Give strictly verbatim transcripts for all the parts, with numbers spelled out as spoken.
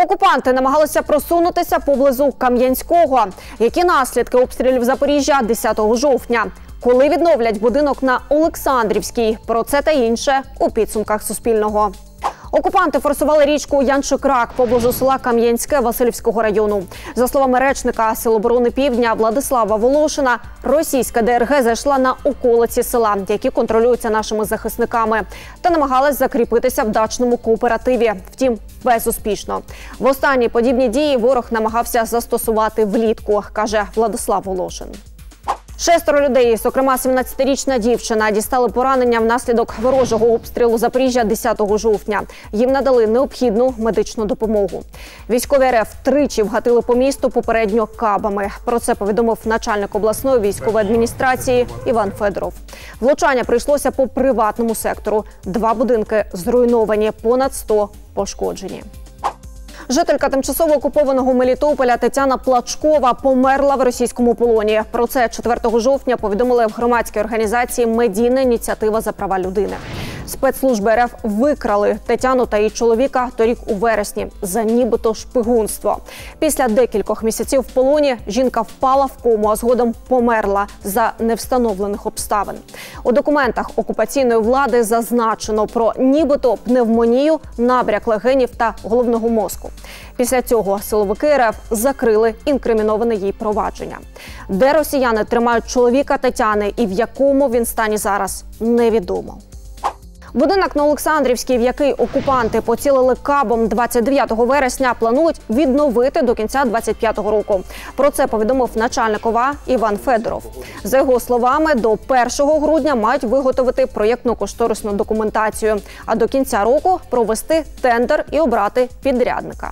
Окупанти намагалися просунутися поблизу Кам'янського. Які наслідки обстрілів Запоріжжя десятого жовтня? Коли відновлять будинок на Олександрівській? Про це та інше у підсумках Суспільного. Окупанти форсували річку Янчикрак поблизу села Кам'янське Васильівського району. За словами речника Сил оборони Півдня Владислава Волошина, російська ДРГ зайшла на околиці села, які контролюються нашими захисниками, та намагалась закріпитися в дачному кооперативі. Втім, безуспішно. Востаннє подібні дії ворог намагався застосувати влітку, каже Владислав Волошин. Шестеро людей, зокрема сімнадцятирічна дівчина, дістали поранення внаслідок ворожого обстрілу Запоріжжя десятого жовтня. Їм надали необхідну медичну допомогу. Військові РФ тричі вгатили по місту попередньо кабами. Про це повідомив начальник обласної військової адміністрації Іван Федоров. Влучання прийшлося по приватному сектору. Два будинки зруйновані, понад сто пошкоджені. Жителька тимчасово окупованого Мелітополя Тетяна Плачкова померла в російському полоні. Про це четвертого жовтня повідомили в громадській організації «Медійна ініціатива за права людини». Спецслужби РФ викрали Тетяну та її чоловіка торік у вересні за нібито шпигунство. Після декількох місяців в полоні жінка впала в кому, а згодом померла за невстановлених обставин. У документах окупаційної влади зазначено про нібито пневмонію, набряк легенів та головного мозку. Після цього силовики РФ закрили інкриміноване їй провадження. Де росіяни тримають чоловіка Тетяни і в якому він стані зараз, невідомо. Будинок на Олександрівській, в який окупанти поцілили кабом двадцять дев'ятого вересня, планують відновити до кінця двадцять п'ятого року. Про це повідомив начальник ОВА Іван Федоров. За його словами, до першого грудня мають виготовити проєктно-кошторисну документацію, а до кінця року провести тендер і обрати підрядника.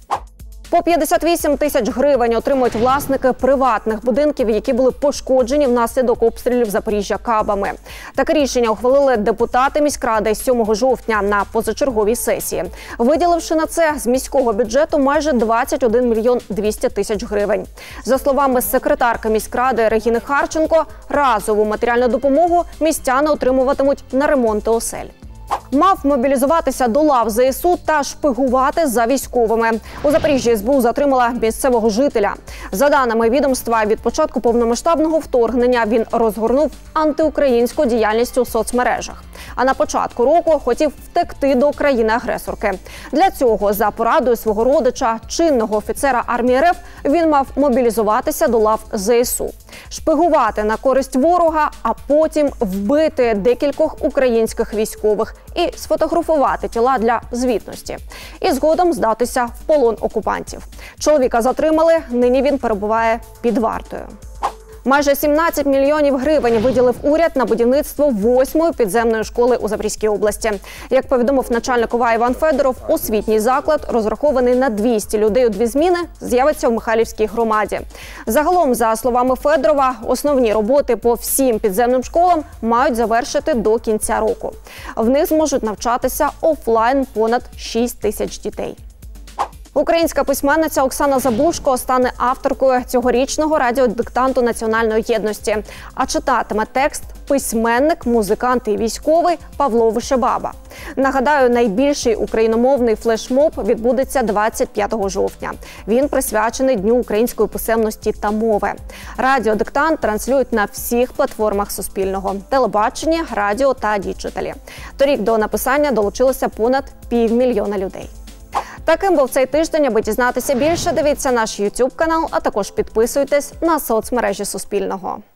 По п'ятдесят вісім тисяч гривень отримують власники приватних будинків, які були пошкоджені внаслідок обстрілів Запоріжжя кабами. Таке рішення ухвалили депутати міськради сьомого жовтня на позачерговій сесії, виділивши на це з міського бюджету майже двадцять один мільйон двісті тисяч гривень. За словами секретарки міськради Регіни Харченко, разову матеріальну допомогу містяни отримуватимуть на ремонти осель. Мав мобілізуватися до лав ЗСУ та шпигувати за військовими. У Запоріжжі ес бе у затримала місцевого жителя. За даними відомства, від початку повномасштабного вторгнення він розгорнув антиукраїнську діяльність у соцмережах. А на початку року хотів втекти до країни-агресорки. Для цього, за порадою свого родича, чинного офіцера армії РФ, він мав мобілізуватися до лав зе ес у, шпигувати на користь ворога, а потім вбити декількох українських військових і сфотографувати тіла для звітності. І згодом здатися в полон окупантів. Чоловіка затримали, нині він перебуває під вартою. Майже сімнадцять мільйонів гривень виділив уряд на будівництво восьмої підземної школи у Запорізькій області. Як повідомив начальник ОВА Іван Федоров, освітній заклад, розрахований на двісті людей у дві зміни, з'явиться в Михайлівській громаді. Загалом, за словами Федорова, основні роботи по всім підземним школам мають завершити до кінця року. В них зможуть навчатися офлайн понад шість тисяч дітей. Українська письменниця Оксана Забушко стане авторкою цьогорічного радіодиктанту національної єдності. А читатиме текст письменник, музикант і військовий Павло Вишебаба. Нагадаю, найбільший україномовний флешмоб відбудеться двадцять п'ятого жовтня. Він присвячений Дню української писемності та мови. Радіодиктант транслюють на всіх платформах Суспільного – телебаченні, радіо та діджиталі. Торік до написання долучилося понад півмільйона людей. Таким був цей тиждень. Аби дізнатися більше, дивіться наш ютуб канал, а також підписуйтесь на соцмережі Суспільного.